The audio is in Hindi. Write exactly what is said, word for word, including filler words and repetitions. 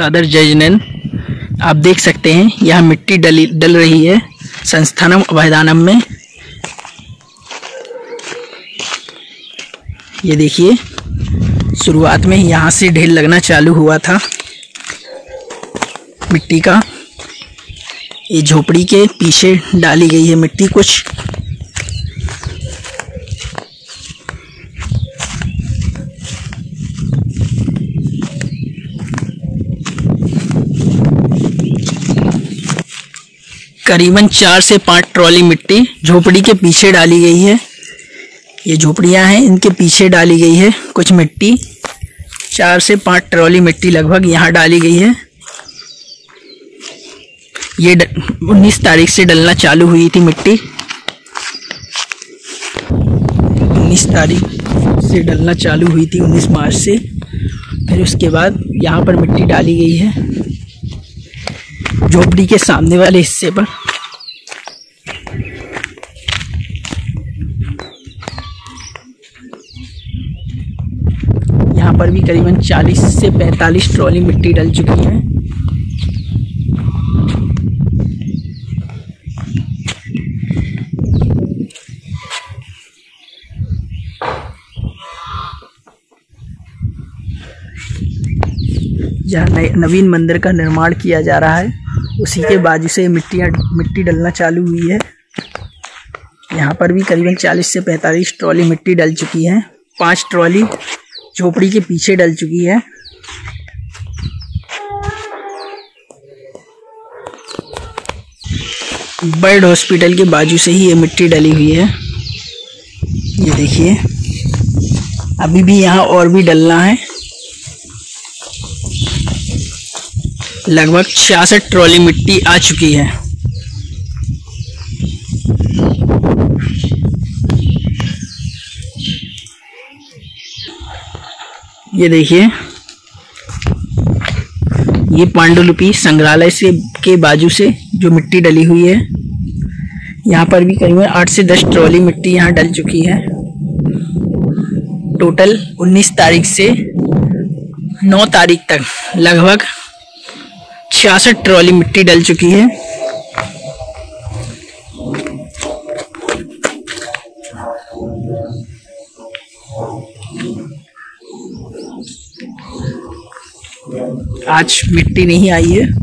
सादर जयजनन। आप देख सकते हैं यहाँ मिट्टी डली डल रही है संस्थानम अभयदानम में। ये देखिए शुरुआत में यहाँ से ढेर लगना चालू हुआ था मिट्टी का। ये झोपड़ी के पीछे डाली गई है मिट्टी कुछ। करीबन चार से पाँच ट्रॉली मिट्टी झोपड़ी के पीछे डाली गई है। ये झोपड़ियां हैं, इनके पीछे डाली गई है कुछ मिट्टी। चार से पाँच ट्रॉली मिट्टी लगभग यहाँ डाली गई है। ये उन्नीस तारीख से डलना चालू हुई थी मिट्टी। उन्नीस तारीख से डलना चालू हुई थी, उन्नीस मार्च से। फिर उसके बाद यहाँ पर मिट्टी डाली गई है झोपड़ी के सामने वाले हिस्से पर। यहाँ पर भी करीबन चालीस से पैंतालीस ट्रॉली मिट्टी डल चुकी है। जहाँ नवीन मंदिर का निर्माण किया जा रहा है उसी के बाजू से मिट्टियाँ मिट्टी डलना चालू हुई है। यहाँ पर भी करीबन चालीस से पैंतालीस ट्रॉली मिट्टी डल चुकी है। पांच ट्रॉली झोपड़ी के पीछे डल चुकी है। बर्ड हॉस्पिटल के बाजू से ही ये मिट्टी डली हुई है। ये देखिए अभी भी यहाँ और भी डलना है। लगभग छियासठ ट्रॉली मिट्टी आ चुकी है। ये देखिए ये पांडुलिपि संग्रहालय से के बाजू से जो मिट्टी डली हुई है। यहाँ पर भी करीबन आठ से दस ट्रॉली मिट्टी यहाँ डल चुकी है। टोटल उन्नीस तारीख से नौ तारीख तक लगभग छियासठ ट्रॉली मिट्टी डल चुकी है। आज मिट्टी नहीं आई है।